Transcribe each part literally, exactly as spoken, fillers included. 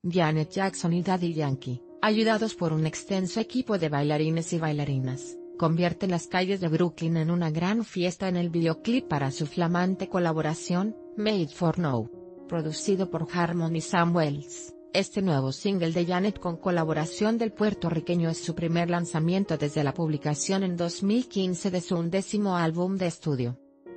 Janet Jackson y Daddy Yankee, ayudados por un extenso equipo de bailarines y bailarinas, convierten las calles de Brooklyn en una gran fiesta en el videoclip para su flamante colaboración, Made for Now. Producido por Harmony Samuels, este nuevo single de Janet con colaboración del puertorriqueño es su primer lanzamiento desde la publicación en dos mil quince de su undécimo álbum de estudio.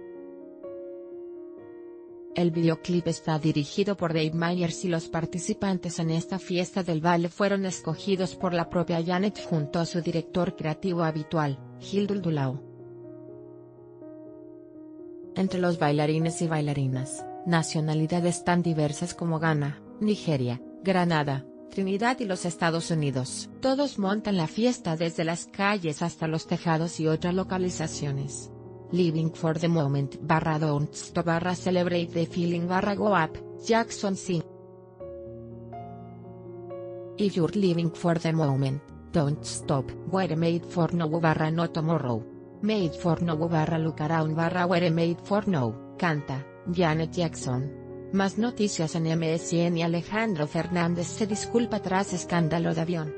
El videoclip está dirigido por Dave Meyers y los participantes en esta fiesta del baile fueron escogidos por la propia Janet junto a su director creativo habitual, Gil Duldulao. Entre los bailarines y bailarinas, nacionalidades tan diversas como Ghana, Nigeria, Granada, Trinidad y los Estados Unidos. Todos montan la fiesta desde las calles hasta los tejados y otras localizaciones. Living for the moment barra don't stop barra celebrate the feeling barra go up, Jackson cinco. If you're living for the moment, don't stop. We're made for now barra no tomorrow. Made for now barra look around barra we're made for now, canta Janet Jackson. Más noticias en M S N y Alejandro Fernández se disculpa tras escándalo de avión.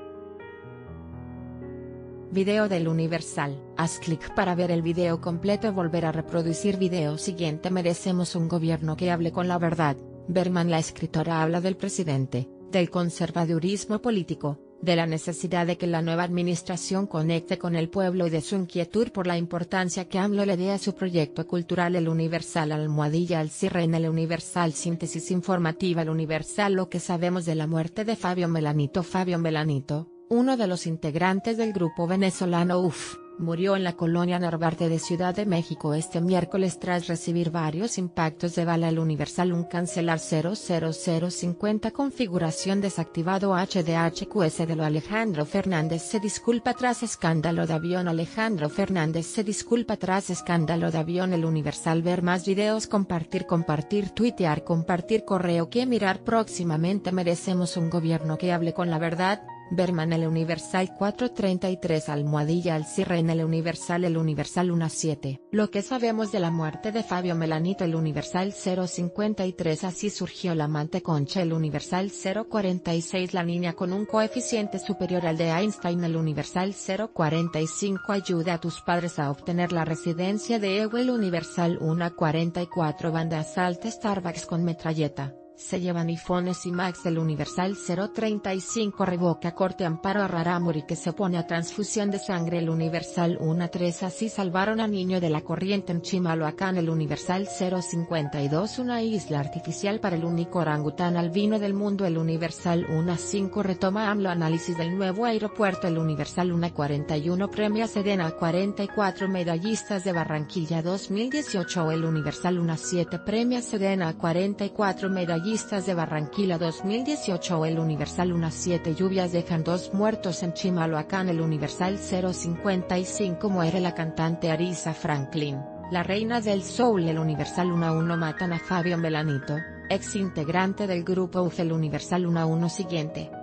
Video del Universal. Haz clic para ver el video completo y volver a reproducir video siguiente. Merecemos un gobierno que hable con la verdad. Berman. La escritora habla del presidente, del conservadurismo político, de la necesidad de que la nueva administración conecte con el pueblo y de su inquietud por la importancia que AMLO le dé a su proyecto cultural. El Universal. Almohadilla al cierre en el Universal. Síntesis informativa. El Universal. Lo que sabemos de la muerte de Fabio Melanito. Fabio Melanito, uno de los integrantes del grupo venezolano U F, murió en la colonia Narvarte de Ciudad de México este miércoles tras recibir varios impactos de bala. El Universal. Un cancelar cero cero cero cincuenta configuración desactivado. H D H Q S de lo Alejandro Fernández se disculpa tras escándalo de avión. Alejandro Fernández se disculpa tras escándalo de avión. El Universal. Ver más videos. Compartir compartir tuitear compartir correo que mirar próximamente. Merecemos un gobierno que hable con la verdad. Berman. El Universal. cuatro treinta y tres. Almohadilla al cierre en el Universal. El Universal. uno siete. Lo que sabemos de la muerte de Fabio Melanito. El Universal. cero cincuenta y tres. Así surgió la amante Concha. El Universal. cero cuarenta y seis. La niña con un coeficiente superior al de Einstein. El Universal. cero cuarenta y cinco. Ayuda a tus padres a obtener la residencia de E W. El Universal. uno cuarenta y cuatro. Banda asalta Starbucks con metralleta. Se llevan iPhones y Macs. El Universal. cero treinta y cinco. Revoca corte amparo a Rarámuri que se opone a transfusión de sangre. El Universal. uno tres. Así salvaron a niño de la corriente en Chimalhuacán. El Universal. cero cincuenta y dos. Una isla artificial para el único orangután albino del mundo. El Universal. uno cinco. Retoma AMLO análisis del nuevo aeropuerto. El Universal. uno cuarenta y uno. Premia Sedena a cuarenta y cuatro medallistas de Barranquilla dos mil dieciocho. El Universal. uno siete. Premia Sedena a cuarenta y cuatro medallistas de Barranquilla dos mil dieciocho. El Universal. uno siete. Lluvias dejan dos muertos en Chimalhuacán. El Universal. cero cincuenta y cinco. Muere la cantante Aretha Franklin, la reina del soul. El Universal. uno uno. Matan a Fabio Melanito, ex integrante del grupo U F. El Universal. uno uno. Siguiente.